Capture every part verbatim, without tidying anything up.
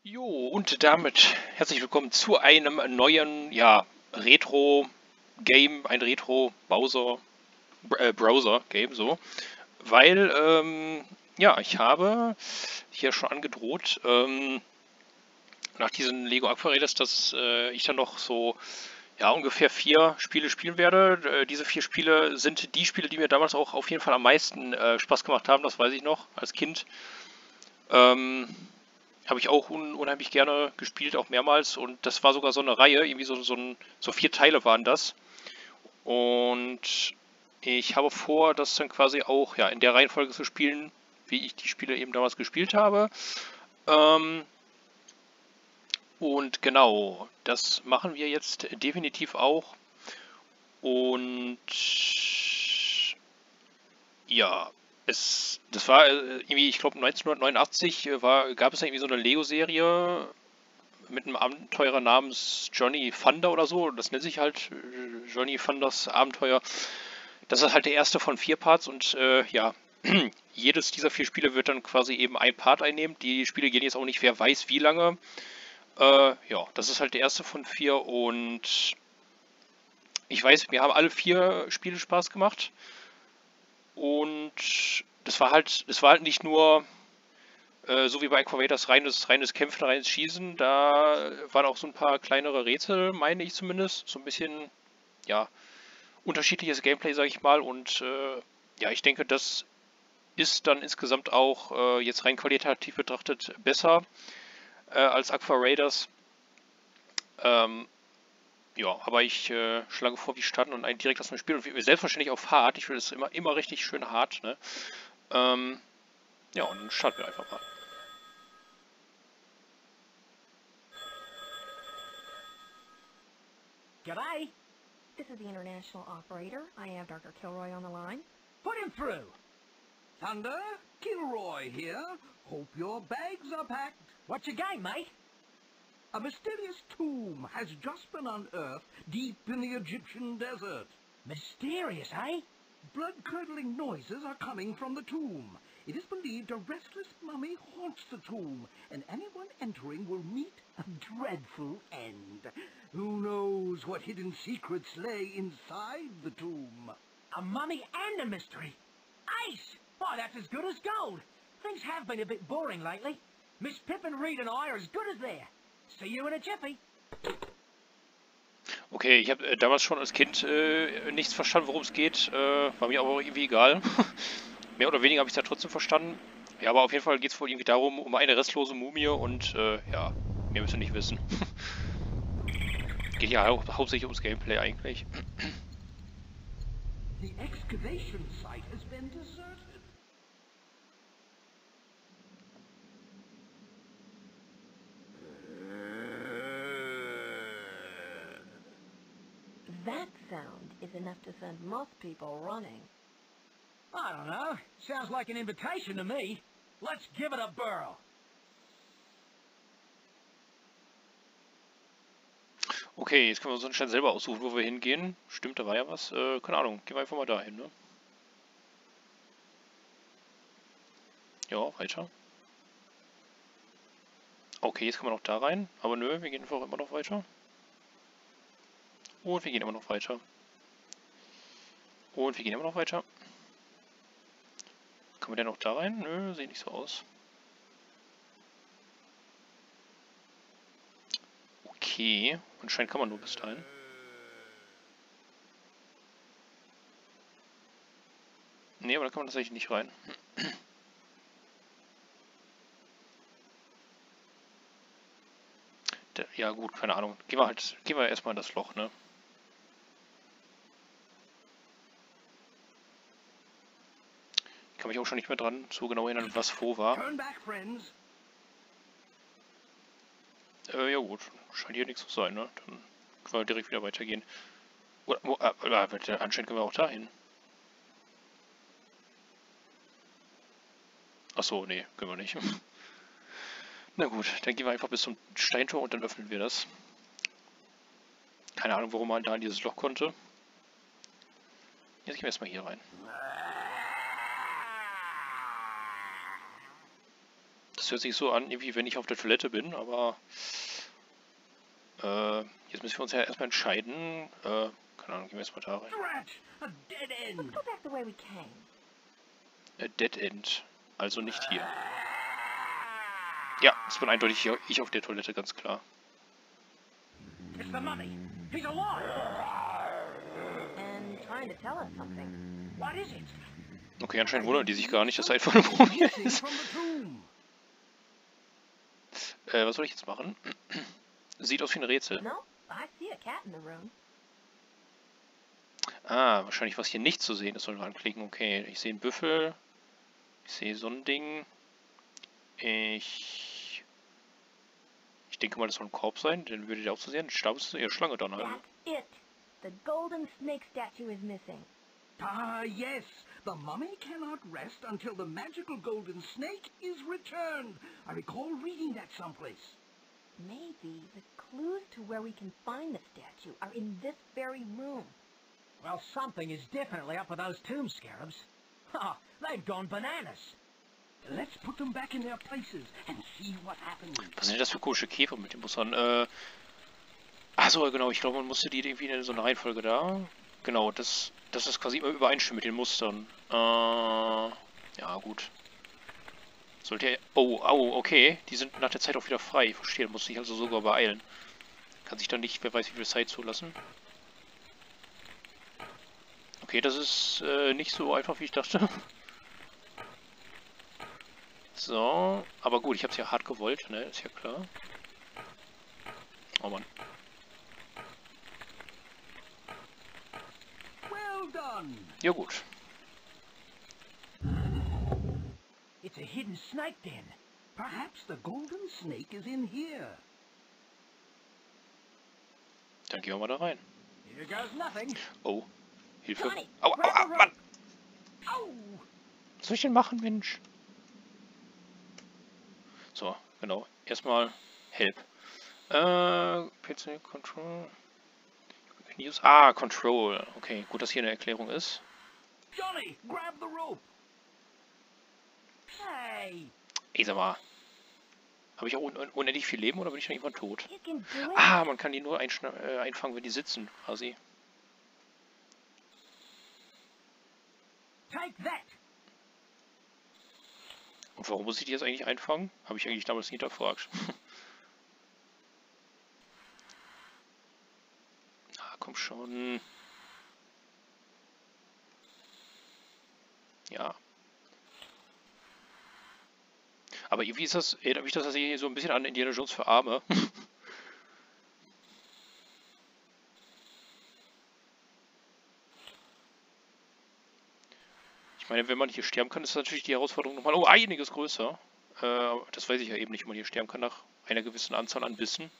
Jo, und damit herzlich willkommen zu einem neuen, ja, Retro-Game, ein Retro-Browser, äh, Browser-Game, so. Weil, ähm, ja, ich habe hier schon angedroht, ähm, nach diesen Lego Aquaredes, dass äh, ich dann noch so, ja, ungefähr vier Spiele spielen werde. Äh, diese vier Spiele sind die Spiele, die mir damals auch auf jeden Fall am meisten äh, Spaß gemacht haben, das weiß ich noch, als Kind. Ähm, Habe ich auch un unheimlich gerne gespielt, auch mehrmals. Und das war sogar so eine Reihe, irgendwie so, so, ein, so vier Teile waren das. Und ich habe vor, das dann quasi auch ja, in der Reihenfolge zu spielen, wie ich die Spiele eben damals gespielt habe. Ähm, und genau, das machen wir jetzt definitiv auch. Und ja, es, das war äh, irgendwie, ich glaube neunzehnhundertneunundachtzig äh, war, gab es ja irgendwie so eine Lego-Serie mit einem Abenteurer namens Johnny Thunder oder so. Das nennt sich halt äh, Johnny Thunders Abenteuer. Das ist halt der erste von vier Parts und äh, ja, jedes dieser vier Spiele wird dann quasi eben ein Part einnehmen. Die Spiele gehen jetzt auch nicht, wer weiß wie lange. Äh, ja, das ist halt der erste von vier und ich weiß, mir haben alle vier Spiele Spaß gemacht und das war halt, es war halt nicht nur Äh, so wie bei Aquavaders reines, reines Kämpfen, reines Schießen, da waren auch so ein paar kleinere Rätsel, meine ich zumindest. So ein bisschen, ja, unterschiedliches Gameplay, sage ich mal. Und äh, ja, ich denke, das ist dann insgesamt auch äh, jetzt rein qualitativ betrachtet besser äh, als Aqua Raiders. Ähm, ja, aber ich äh, schlage vor, wir starten und ein direkt aus dem Spiel. Und wir, selbstverständlich auf hart. Ich will es immer, immer richtig schön hart. Ne? Ähm, ja, und dann starten wir einfach mal. G'day. This is the international operator. I have Doctor Kilroy on the line. Put him through. Thunder, Kilroy here. Hope your bags are packed. What's your game, mate? A mysterious tomb has just been unearthed deep in the Egyptian desert. Mysterious, eh? Blood-curdling noises are coming from the tomb. It is believed a restless mummy haunts the tomb, and anyone entering will meet a dreadful end. Who knows what hidden secrets lay inside the tomb? A mummy and a mystery. Ace! Why, that's as good as gold. Things have been a bit boring lately. Miss Pippin, Reed and I are as good as there. See you in a jiffy. Okay, ich habe äh, damals schon als Kind äh, nichts verstanden, worum es geht. Äh, war mir aber auch irgendwie egal. Mehr oder weniger habe ich es ja trotzdem verstanden. Ja, aber auf jeden Fall geht es wohl irgendwie darum, um eine restlose Mumie und äh, ja, mehr müsst ihr nicht wissen. Geht ja hau hauptsächlich ums Gameplay eigentlich. The excavation site has been deserted. That sound is enough to send most people running. I don't know. Sounds like an invitation to me. Let's give it a burrow. Okay, jetzt können wir uns anscheinend selber aussuchen, wo wir hingehen. Stimmt, da war ja was. Äh, keine Ahnung, gehen wir einfach mal dahin, ne? Ja, weiter. Okay, jetzt können wir noch da rein. Aber nö, wir gehen einfach immer noch weiter. Und wir gehen immer noch weiter. Und wir gehen immer noch weiter. Können wir denn noch da rein? Nö, sieht nicht so aus. Okay, anscheinend kann man nur bis dahin. Nee, aber da kann man tatsächlich nicht rein. Ja gut, keine Ahnung. Gehen wir halt, gehen wir erstmal in das Loch, ne? Ich kann mich auch schon nicht mehr dran so genau erinnern, was wo war. Turn back, friends. Äh, ja gut, scheint hier nichts zu sein, ne? Dann können wir direkt wieder weitergehen. Oder, wo, äh, äh, anscheinend können wir auch dahin. Achso, nee, können wir nicht. Na gut, dann gehen wir einfach bis zum Steintor und dann öffnen wir das. Keine Ahnung, warum man da in dieses Loch konnte. Jetzt gehen wir erstmal hier rein. Das Das hört sich so an, irgendwie wenn ich auf der Toilette bin, aber äh, jetzt müssen wir uns ja erstmal entscheiden. Äh, keine Ahnung, gehen wir erstmal da rein. Drat! A dead end! Let's go back the way we came. Äh, Dead End. Also nicht hier. Ja, es bin eindeutig hier, ich auf der Toilette, ganz klar. It's the mummy. He's alive. And trying to tell us something. What is it? Okay, anscheinend wundern die sich gar nicht, dass da einfach eine Mumie Missing ist. from the tomb. Äh, was soll ich jetzt machen? Sieht aus wie ein Rätsel. No, I see a cat in the room. Ah, wahrscheinlich was hier nicht zu sehen ist, soll man anklicken. Okay, ich sehe einen Büffel. Ich sehe so ein Ding. Ich... Ich denke mal, das soll ein Korb sein. Den würde der auch zu sehen. Ein Stab ist eher Schlange dann halt. That's it. The golden snake statue is missing. Ah, yes. The mummy cannot rest until the magical golden snake is returned. I recall reading that someplace. Maybe the clues to where we can find the statue are in this very room. Well, something is definitely up with those tomb scarabs. Ha! They've gone bananas. Let's put them back in their places and see what happens. Was sind denn das für komische Käfer mit den Mustern? Äh... Achso, genau, ich glaube, man musste die irgendwie in so einer Reihenfolge da. Genau, das, das ist quasi immer übereinstimmen mit den Mustern. Äh... Ja, gut. Sollte er... Oh, oh, okay. Die sind nach der Zeit auch wieder frei. Verstehe, da muss sich also sogar beeilen. Kann sich dann nicht, wer weiß wie viel Zeit zulassen. Okay, das ist äh, nicht so einfach, wie ich dachte. So, aber gut, ich habe es ja hart gewollt, ne? Ist ja klar. Oh Mann. Well done. Ja gut. It's a hidden snake den. Perhaps the golden snake is in here. Dann gehen wir mal da rein. Here goes nothing. Oh, Hilfe. Johnny, Au, au, grab au, the Mann. rope. Oh! Was soll ich denn machen, Mensch? So, genau. Erstmal Help. Äh, P C Control. Use. Ah, Control. Okay, gut, dass hier eine Erklärung ist. Johnny, grab the rope. Hey! Ey, sag mal. Habe ich auch un un unendlich viel Leben oder bin ich schon irgendwann tot? You can do it. Ah, man kann die nur einschna äh, einfangen, wenn die sitzen, quasi. Take that! Und warum muss ich die jetzt eigentlich einfangen? Habe ich eigentlich damals nicht hinterfragt. Ah, komm schon. Ja. Aber irgendwie ist das, erinnert mich das tatsächlich so ein bisschen an Indiana Jones für Arme. Ich meine, wenn man hier sterben kann, ist natürlich die Herausforderung nochmal oh, einiges größer. Äh, das weiß ich ja eben nicht, ob man hier sterben kann nach einer gewissen Anzahl an Bissen.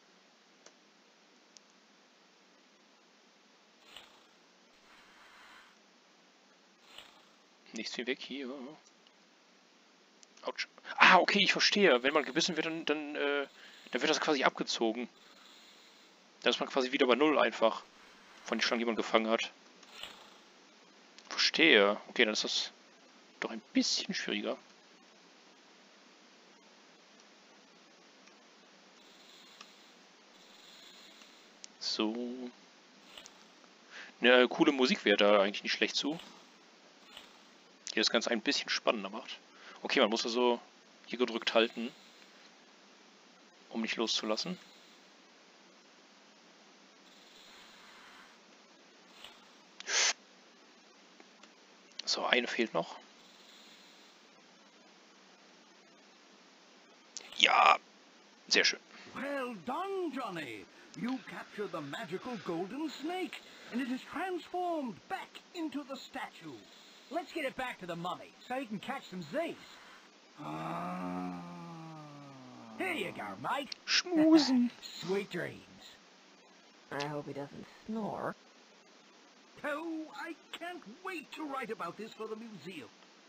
Nichts wie weg hier. Autsch. Ah, okay, ich verstehe. Wenn man gebissen wird, dann, dann, äh, dann wird das quasi abgezogen. Dann ist man quasi wieder bei Null einfach. Von den Schlangen, die man gefangen hat. Verstehe. Okay, dann ist das doch ein bisschen schwieriger. So. Eine coole Musik wäre da eigentlich nicht schlecht zu. Die das Ganze ein bisschen spannender macht. Okay, man muss also hier gedrückt halten, um nicht loszulassen. So, eine fehlt noch. Ja, sehr schön. Well done, Johnny. You captured the magical golden snake, and it is transformed back into the statue. Let's get it back to the mummy so he can catch some Z's. Ah. Here you go, mate. Schmusen. Sweet dreams. I hope he doesn't snore. Oh, I can't wait to write about this for the museum.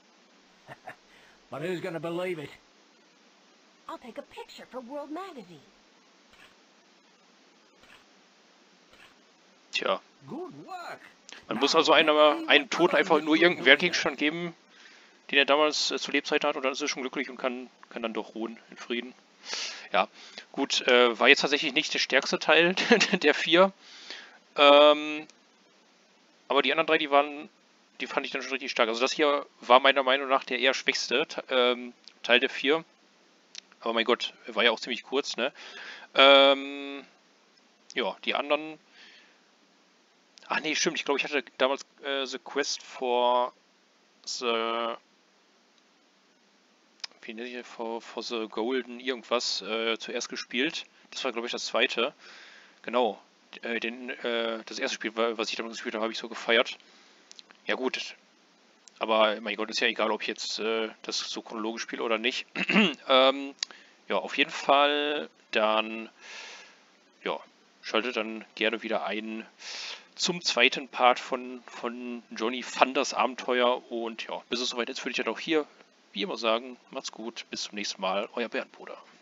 But who's gonna believe it? I'll take a picture for World Magazine. Tja. Good work. Man muss also einem, einem Toten einfach nur irgendeinen Wertgegenstand geben, den er damals äh, zu Lebzeiten hat, und dann ist er schon glücklich und kann, kann dann doch ruhen in Frieden. Ja, gut, äh, war jetzt tatsächlich nicht der stärkste Teil der vier. Ähm, aber die anderen drei, die waren, die fand ich dann schon richtig stark. Also das hier war meiner Meinung nach der eher schwächste ähm, Teil der vier. Aber mein Gott, war ja auch ziemlich kurz, ne? Ähm, ja, die anderen. Ach nee, stimmt, ich glaube, ich hatte damals äh, The Quest for the. Wie nenne ich for, for the Golden irgendwas äh, zuerst gespielt. Das war, glaube ich, das zweite. Genau. Äh, den, äh, das erste Spiel, was ich damals gespielt habe, habe ich so gefeiert. Ja, gut. Aber mein Gott, ist ja egal, ob ich jetzt äh, das so chronologisch spiele oder nicht. ähm, ja, auf jeden Fall dann, ja, schaltet dann gerne wieder ein zum zweiten Part von, von Johnny Fanders Abenteuer. Und ja, bis es soweit ist, würde ich dann auch hier, wie immer, sagen, macht's gut, bis zum nächsten Mal, euer Bernd Bruder.